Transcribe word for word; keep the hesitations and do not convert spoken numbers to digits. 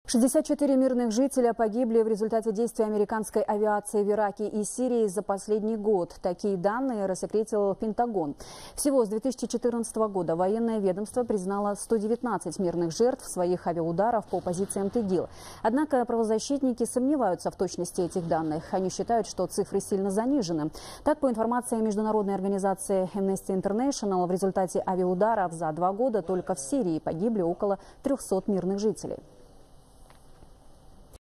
шестьдесят четыре мирных жителя погибли в результате действий американской авиации в Ираке и Сирии за последний год. Такие данные рассекретил Пентагон. Всего с две тысячи четырнадцатого года военное ведомство признало сто девятнадцать мирных жертв своих авиаударов по позициям ТИГИЛ. Однако правозащитники сомневаются в точности этих данных. Они считают, что цифры сильно занижены. Так, по информации международной организации Amnesty International, в результате авиаударов за два года только в Сирии погибли около трёхсот мирных жителей.